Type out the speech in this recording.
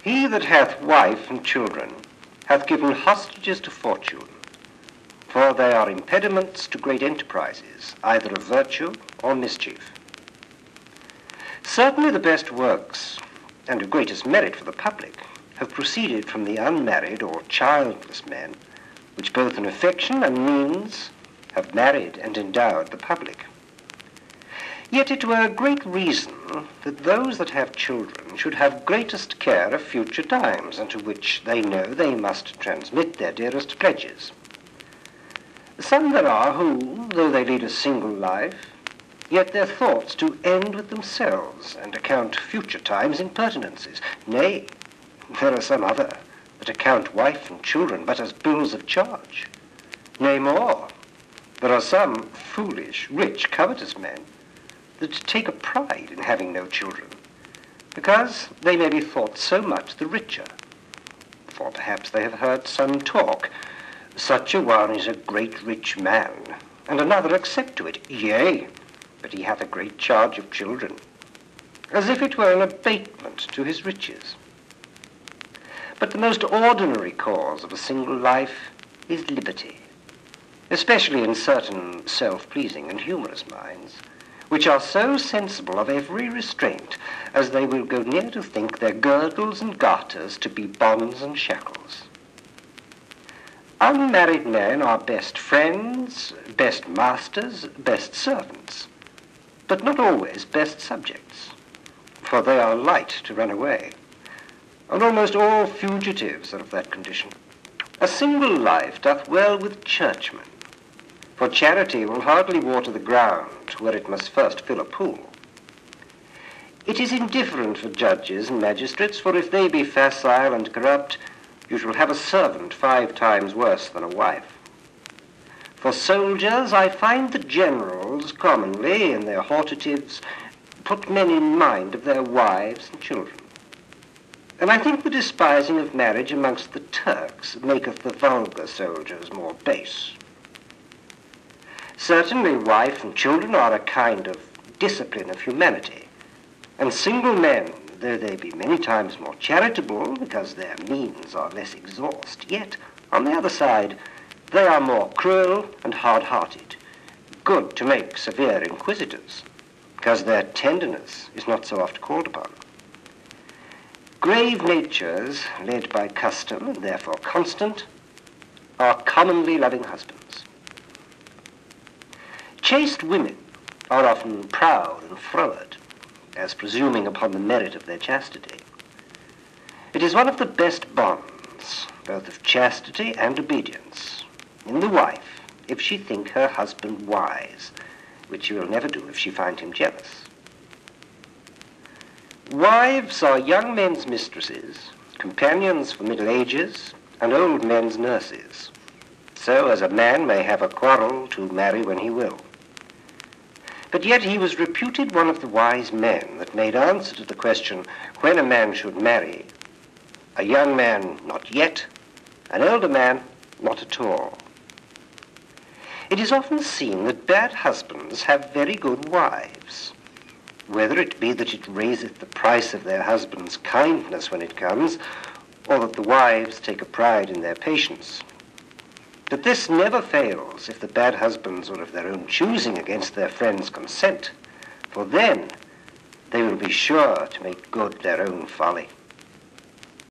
He that hath wife and children hath given hostages to fortune, for they are impediments to great enterprises, either of virtue or mischief. Certainly the best works, and of greatest merit for the public, have proceeded from the unmarried or childless men, which both in affection and means have married and endowed the public. Yet it were a great reason that those that have children should have greatest care of future times, unto which they know they must transmit their dearest pledges. Some there are who, though they lead a single life, yet their thoughts do end with themselves, and account future times impertinences. Nay, there are some other that account wife and children but as bills of charge. Nay, more, there are some foolish, rich, covetous men that take a pride in having no children, because they may be thought so much the richer. For perhaps they have heard some talk, such a one is a great rich man, and another accept to it, yea, but he hath a great charge of children, as if it were an abatement to his riches. But the most ordinary cause of a single life is liberty, especially in certain self-pleasing and humorous minds, which are so sensible of every restraint as they will go near to think their girdles and garters to be bonds and shackles. Unmarried men are best friends, best masters, best servants, but not always best subjects, for they are light to run away, and almost all fugitives are of that condition. A single life doth well with churchmen, for charity will hardly water the ground where it must first fill a pool. It is indifferent for judges and magistrates, for if they be facile and corrupt, you shall have a servant 5 times worse than a wife. For soldiers, I find that generals commonly, in their hortatives, put men in mind of their wives and children. And I think the despising of marriage amongst the Turks maketh the vulgar soldiers more base. Certainly wife and children are a kind of discipline of humanity, and single men, though they be many times more charitable because their means are less exhaust, yet, on the other side, they are more cruel and hard-hearted, good to make severe inquisitors, because their tenderness is not so oft called upon. Grave natures, led by custom and therefore constant, are commonly loving husbands. Chaste women are often proud and froward, as presuming upon the merit of their chastity. It is one of the best bonds, both of chastity and obedience, in the wife, if she think her husband wise, which she will never do if she find him jealous. Wives are young men's mistresses, companions for middle ages, and old men's nurses, so as a man may have a quarrel to marry when he will. But yet he was reputed one of the wise men that made answer to the question when a man should marry, a young man not yet, an elder man not at all. It is often seen that bad husbands have very good wives, whether it be that it raiseth the price of their husband's kindness when it comes, or that the wives take a pride in their patience. But this never fails if the bad husbands are of their own choosing against their friends' consent, for then they will be sure to make good their own folly.